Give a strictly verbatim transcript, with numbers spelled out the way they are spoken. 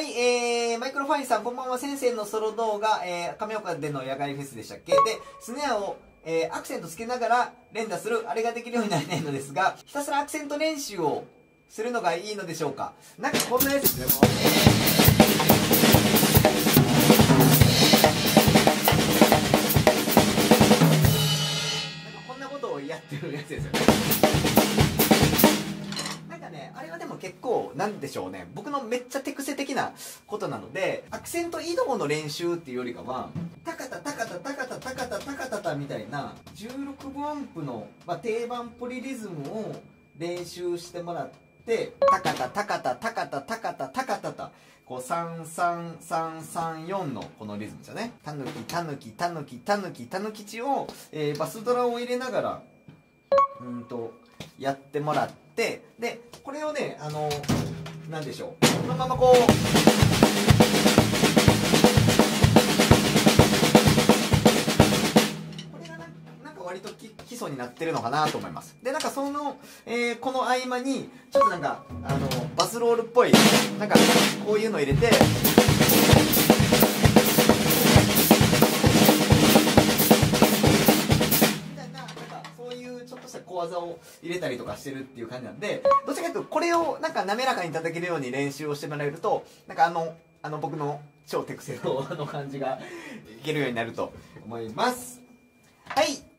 、えー、マイクロファインさん、こんばんは。先生のソロ動画、えー、亀岡での野外フェスでしたっけで、スネアを、えー、アクセントつけながら連打する、あれができるようになりたいのですが、ひたすらアクセント練習をするのがいいのでしょうか。なんかこんなやつですね、もう。なんかこんなことをやってるやつですよね。あれはでも結構なんでしょうね、僕のめっちゃ手癖的なことなので、アクセント移動の練習っていうよりかはタカタタカタタカタタカタタカタタみたいなじゅうろくぶアンプの、まあ、定番ポリリズムを練習してもらって、タカタタカタタカタタカタタカタタこうさんさんさんさんよんのこのリズムですよね。タヌキタヌキタヌキタヌキタヌキチを、えー、バスドラを入れながらうんとやってもらって、でこれをね、あのなんでしょう、このままこうこれがななんか割とき基礎になってるのかなと思います。でなんかその、えー、この合間にちょっとなんかあのバスロールっぽいなんかこういうの入れて。小技を入れたりとかしてるっていう感じなんで、どちらかというとこれをなんか滑らかに叩けるように練習をしてもらえると、なんかあのあの僕の超手癖のあの感じがいけるようになると思います。はい。